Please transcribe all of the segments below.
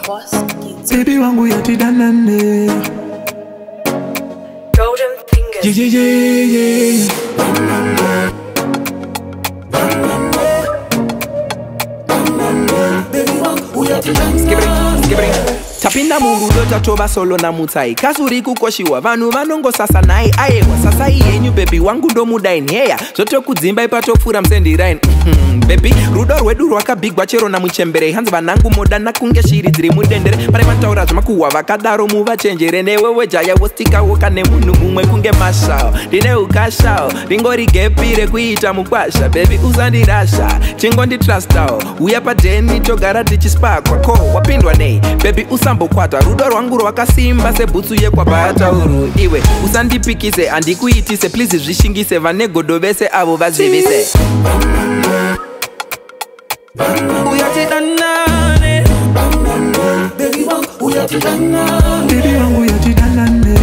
Boss Kids. Baby wangu yati danane. Golden fingers. Yeah, yeah, yeah, yeah. Baby wangu yati danane. Skibri. Tapinda mungu dota toba solo na mutai Kazuri kukoshiwa vanu vanongo sasa nai ayewa sasa yenyu baby wangu ndo mudaini heya zote kudzimba ipatofura msendirain baby rudo rwedu rwakabigwa chero na muchembere hanzi vanangu moda nakunge shiri dziri mudendere pare vantaura zvamakuhwa vakadaro muvachenjere newewe jaya wostikawo kane munhu mumwe kunge mashao ndine ukashao ringori gepi rekuita mukwasha baby usandirasha chingonditrastawo uya padheni togara tichispakwa ko wapindwa nei baby usambokwata rudo rwangu rwakasimba sebhutsu yekwabatauru iwe usandipikise handikuitise please zvishingise vane godo vese avo vazivise uyatidanane. Baby wangu uyatidanane. Baby wangu uyatidanane.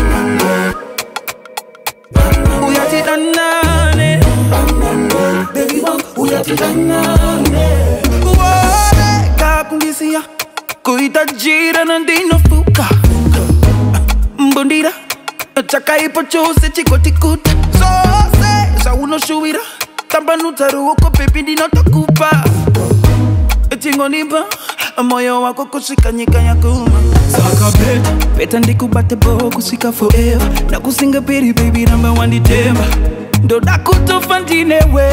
Uyatidanane. Baby wangu uyatidanane. Uone kakungisia kuitajira na ndinofuka mbondira chakaipo chose chikotikuta sose saunoshuwira tambanuta ruoko baby ndinotakupa tingonipa moyo wako kushika nyika ya kuma saka beta ndikubate bo kusika forever na kusinga peri baby number one ditemba ndo dakutofa ndinewe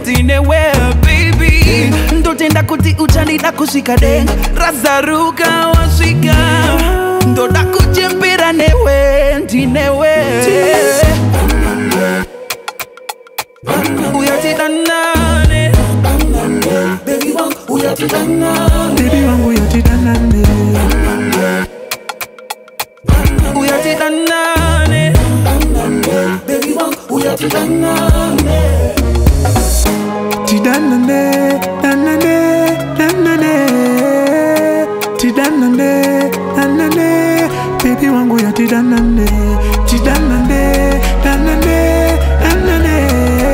baby ndo tenda kuti uchani dakushika denga razaruka washika ndo dakuchempera newe ndinewe uyatidanane. Baby wangu uyatidanane. Baby wangu uyatidanane. Uyatidanane. Baby wangu uyatidanane. Tidanane, danane, danane. Tidanane, danane. Baby wangu uyatidanane. Tidanane, danane, danane.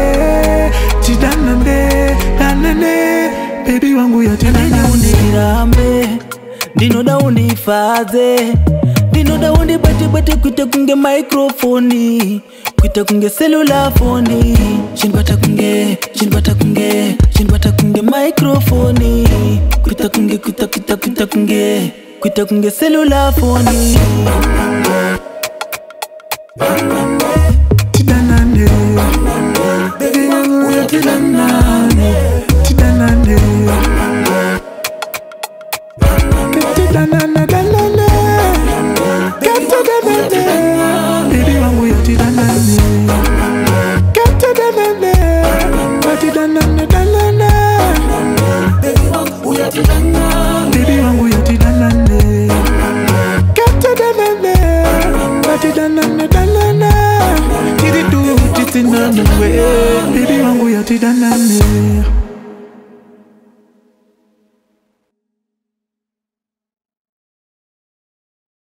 Tidanane, danane. Baby wangu yatidanane. Unirambe ndinoda unifadhe ndinoda undibate kuita kunge microphone kuita kunge cellular phone shinbata kunge microphone kuita kunge cellular phone Tidanane. Baby wangu yatidanane. Tidanane. Tidanane, danane. Tidanane. Baby wangu yatidanane. Tidanane. Tidanane, danane. Baby wangu yatidanane. Baby wangu yatidanane. Tidanane, danane. Tididu, titinane. Baby wangu yatidanane.